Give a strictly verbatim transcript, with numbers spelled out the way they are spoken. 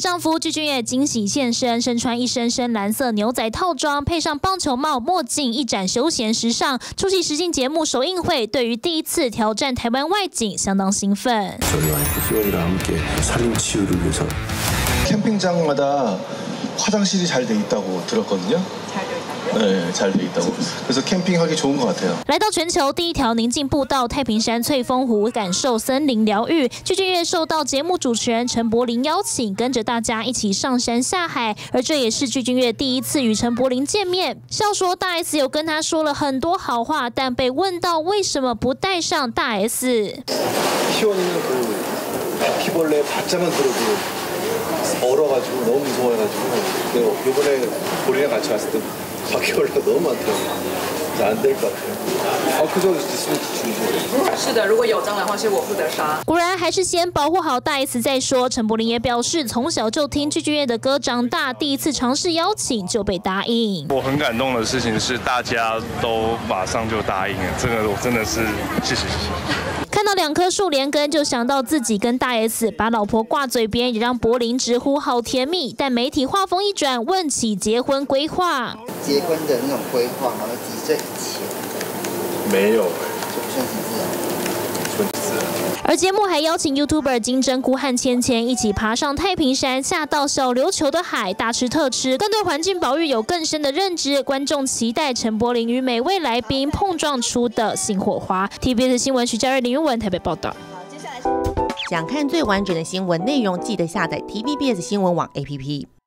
丈夫具俊晔惊喜现身，身穿一身深蓝色牛仔套装，配上棒球帽、墨镜，一展休闲時尚。出席实境节目首映会，对于第一次挑战台湾外景相当兴奋。 캠핑장마다 화장실이 잘 돼 있다고 들었거든요. 잘 돼 있다고요? 네, 잘 돼 있다고. 그래서 캠핑하기 좋은 것 같아요. 来到全球第一条宁静步道太平山翠峰湖，感受森林疗愈。具俊晔受到节目主持人陈柏霖邀请，跟着大家一起上山下海。而这也是具俊晔第一次与陈柏霖见面。笑说大 S 有跟他说了很多好话，但被问到为什么不带上大 S。 희원이는 그 바퀴벌레 바자만 들어도 얼어가지고 너무 무서워해가지고 내가 이번에 우리랑 같이 갔을 때 바퀴벌레가 너무 많더라고요. 안 될 것 같아요. 아, 그저 있으면 주죠. 是的，如果有蟑螂的话，是我负责杀。 果然还是先保护好大 S 再说。陈柏霖也表示，从小就听具俊晔的歌长大，第一次尝试邀请就被答应。 我很感动的事情是，大家都马上就答应了，这个我真的是谢谢谢谢。 看到两棵树连根，就想到自己跟大 S 把老婆挂嘴边，也让柏霖直呼好甜蜜。但媒体话锋一转，问起结婚规划， 结婚的那种规划吗？几岁以前？ 没有， 就顺其自然。 顺其自然。 而节目还邀请 YouTuber 金针菇和芊芊一起爬上太平山，下到小琉球的海，大吃特吃，更对环境保育有更深的认知。观众期待陈柏霖与每位来宾碰撞出的新火花。T V B S 新闻徐嘉瑞、林云文台北报道。 想看最完整的新闻内容，记得下载 T V B S 新闻网 A P P。